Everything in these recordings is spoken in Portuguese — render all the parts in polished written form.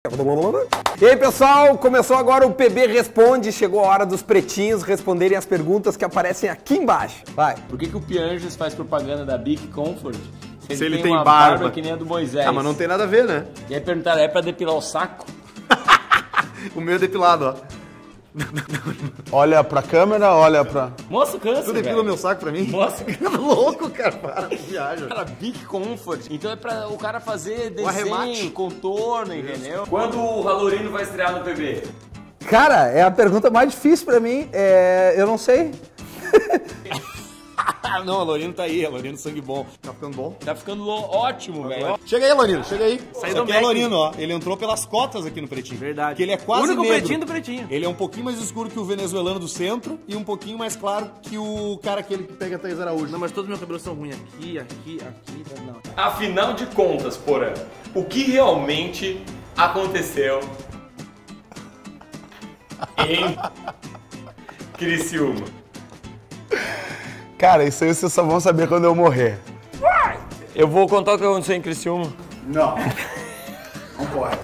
E aí, pessoal, começou agora o PB Responde. Chegou a hora dos pretinhos responderem as perguntas que aparecem aqui embaixo. Vai. Por que o Pianges faz propaganda da Bic Comfort se ele tem uma barba que nem a do Moisés? Ah, mas não tem nada a ver, né? E aí perguntaram, é pra depilar o saco? O meu é depilado, ó. Olha pra câmera, olha pra... Mostra o câncer, Tu depila meu saco pra mim? Mostra. Louco, cara, para, viaja. Cara, Bic Comfort. Então é pra o cara fazer desenho, arremate. contorno, entendeu? Quando o Valorino vai estrear no PB? Cara, é a pergunta mais difícil pra mim, eu não sei. Não, a Lorino tá aí, a Lorino sangue bom. Tá ficando bom? Tá ficando ótimo, velho. Chega aí, Lorino, chega aí. Sai Isso do aqui é Mac. Lorino, ó. Ele entrou pelas cotas aqui no Pretinho. Verdade. Que ele é quase O único negro. pretinho do Pretinho. Ele é um pouquinho mais escuro que o venezuelano do centro e um pouquinho mais claro que o cara aquele que pega a Thaís Araújo. Não, mas todos os meus cabelos são ruins. Aqui, não. Afinal de contas, Porã, o que realmente aconteceu em Criciúma? Cara, isso aí vocês só vão saber quando eu morrer. Eu vou contar o que aconteceu em Criciúma. Não. Não pode.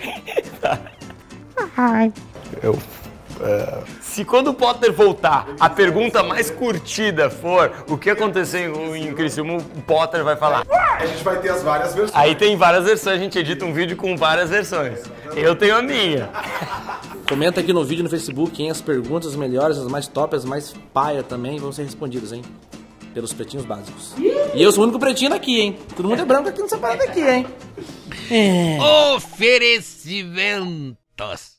Se quando o Potter voltar, a pergunta mais curtida for o que aconteceu em Criciúma, o Potter vai falar. A gente vai ter as várias versões. Aí tem várias versões, a gente edita um vídeo com várias versões. Eu tenho a minha. Comenta aqui no vídeo no Facebook, hein? As perguntas as melhores, as mais top, as mais paia também vão ser respondidas, hein? Pelos pretinhos básicos. E eu sou o único pretinho daqui, hein? Todo mundo é branco aqui nessa parada aqui, hein? Oferecimentos.